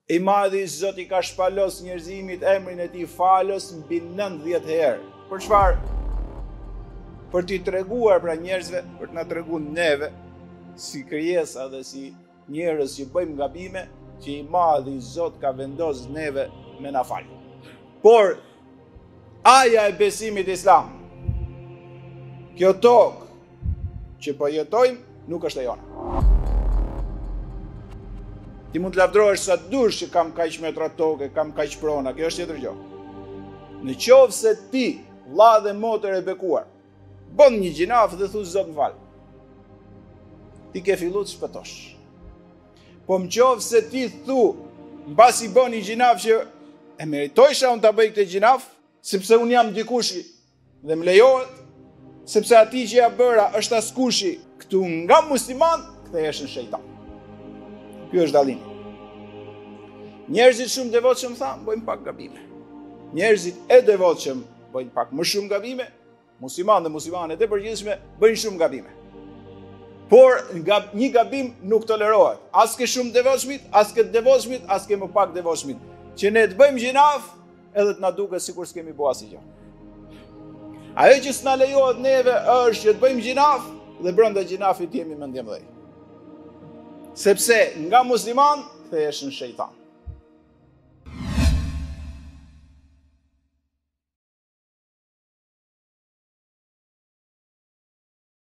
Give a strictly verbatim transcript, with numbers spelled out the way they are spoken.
I madhi Zoti ka shpalos njerëzimit emrin e tij falës mbi nëntëdhjetë herë. Për çfarë? Për t'i treguar pra njerëzve, për t'na treguar neve, si krijesa dhe si njerëz që bëjmë gabime, që i madhi Zot ka vendosur neve me na fal. Por aja e besimit islam, kjo tokë që po jetojmë nuk është e jona. Ti mund të lavdrohesh sa dush që kam kaq metra tokë, kam kaq prona, kjo është tjetër gjë. Në qovë se ti, vlla dhe motër e bekuar, bën një gjinaf dhe thu Zot më fal, ti ke fillu të shpëtosh. Po më qovë se ti thu, mbasi bën një gjinaf që e meritojsha unë ta bëj këtë gjinaf, sepse unë jam dikushi dhe më lejohet, sepse ati që ja bëra është askushi këtu nga musliman, kthehesh në shejtan. Ky është dallimi. Njerëzit shumë devotshëm thanë, bëjmë pak gabime. Njerëzit e devotshëm bëjnë pak më shumë gabime, muslimanë dhe muslimanet e përgjithshme bëjnë shumë gabime. Por nga një gabim nuk tolerohet. As ke shumë devotshmit, as ke devotshmit, as ke më pak devotshmit. Që ne të bëjmë gjinaf, edhe të na duket sikur s'kemi bërë asgjë. Ajo që s'na lejohet neve është që të bëjmë gjinaf dhe brenda gjinafit jemi mendje mëdhej. Sepse nga musliman kthehesh në shejtan.